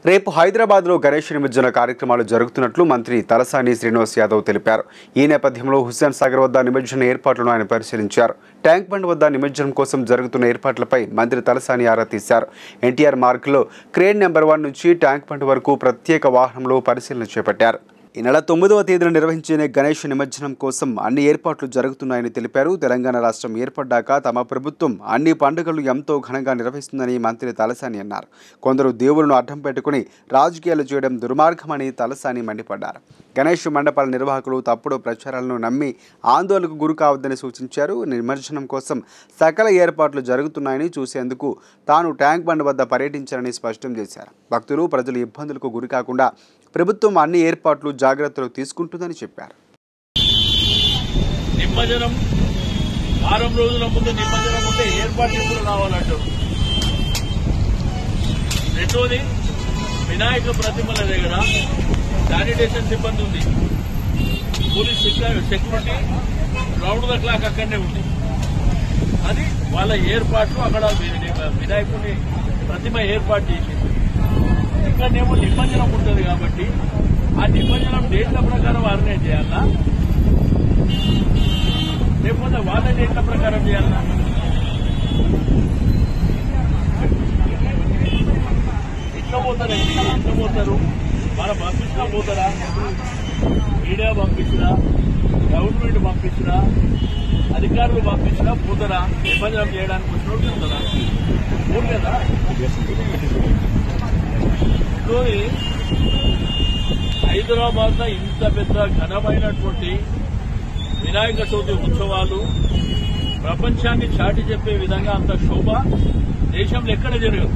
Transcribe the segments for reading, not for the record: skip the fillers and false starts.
రేపు హైదరాబాద్లో గణేష్ నిమజ్జన కార్యక్రమాలు జరుగుతున్నట్లు మంత్రి తలసాని శ్రీనివాస్ యాదవ్ తెలిపారు. ఈ నేపథ్యంలో హుస్సేన్ సాగర్ వద్ద నిమజ్జన ఏర్పాట్లను ఆయన పరిశీలించారు. ట్యాంక్ బండ్ వద్ద నిమజ్జనం కోసం జరుగుతున్న ఏర్పాట్లపై మంత్రి తలసాని ఆరా తీశారు. ఎన్టీఆర్ మార్గ్లో క్రేన్ నెంబర్ 1 నుంచి ట్యాంక్ బండ్ వరకు ప్రత్యేక వాహనంలో పరిశీలన చేపట్టారు. ఈ నెల 9వ తేదీన నిర్వహించే గణేష్ నిమజ్జనం కోసం అన్ని ఏర్పాట్లు జరుగుతున్నాయని తెలిపారు. తెలంగాణ రాష్ట్రం ఏర్పడ్డాక తమ ప్రభుత్వం అన్ని పండుగలు ఎంతో ఘనంగా నిర్వహిస్తుందని మంత్రి తలసాని అన్నారు. కొందరు దేవులను అడ్డం పెట్టుకుని రాజకీయాలు చేయడం దుర్మార్గమని తలసాని మండిపడ్డారు. గణేష్ మండపాల నిర్వాహకులు తప్పుడు ప్రచారాలను నమ్మి ఆందోళనకు గురి కావద్దని సూచించారు. నిమజ్జనం కోసం సకల ఏర్పాట్లు జరుగుతున్నాయని చూసేందుకు తాను ట్యాంక్ బండ్ వద్ద పర్యటించారని స్పష్టం చేశారు. భక్తులు ప్రజలు ఇబ్బందులకు గురి కాకుండా ప్రభుత్వం అన్ని ఏర్పాట్లు జాగ్రత్తలు తీసుకుంటుందని చెప్పారు. నిమజ్జనం వారం రోజుల ముందు నిమజ్జనం ఉంటే ఏర్పాట్లు ఎప్పుడు రావాలంటారు. రెండోది, వినాయక ప్రతిమల దగ్గర శానిటేషన్ సిబ్బంది ఉంది, police security round the clock అక్కడనే ఉంది. అది వాళ్ళ ఏర్పాట్లు అక్కడ వినాయకుని ప్రతిమ ఏర్పాటు చేసింది. ఇక్కడనేమో నిమజ్జనం ఉంటుంది కాబట్టి ఆ నిమజ్జనం డేట్ల ప్రకారం ఆర్గనైజ్ చేయాలా, లేకపోతే వాళ్ళ డేట్ల ప్రకారం చేయాలా? ఇట్లా పోతారండి, ఇట్లా పోతారు. మన పంపించినా పోతారా? మీడియా పంపించినా, గవర్నమెంట్ పంపించినా, అధికారులు పంపించినా పోతారా? నిమజ్జనం చేయడానికి వచ్చినట్టు ఉంటుందా? ఊరు కదా. హైదరాబాద్ లో ఇంత పెద్ద ఘనమైనటువంటి వినాయక చవితి ఉత్సవాలు ప్రపంచాన్ని చాటి చెప్పే విధంగా అంత శోభ దేశంలో ఎక్కడ జరగదు.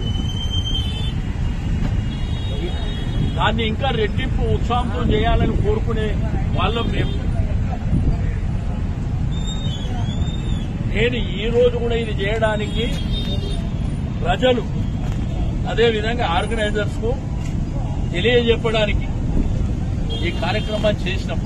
దాన్ని ఇంకా రెట్టింపు ఉత్సాహంతో చేయాలని కోరుకునే వాళ్ళం మేము. నేను ఈ రోజు కూడా ఇది చేయడానికి ప్రజలు, అదేవిధంగా ఆర్గనైజర్స్ కు తెలియజెప్పడానికి ఈ కార్యక్రమాన్ని చేసినాం.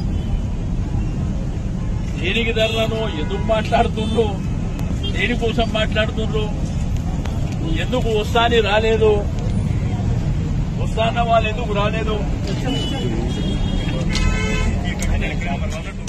దేనికి ధరలను ఎందుకు మాట్లాడుతుండ్రు, దేనికోసం మాట్లాడుతుండ్రు, ఎందుకు వస్తాని రాలేదు, వస్తాన్న వాళ్ళు ఎందుకు రాలేదు.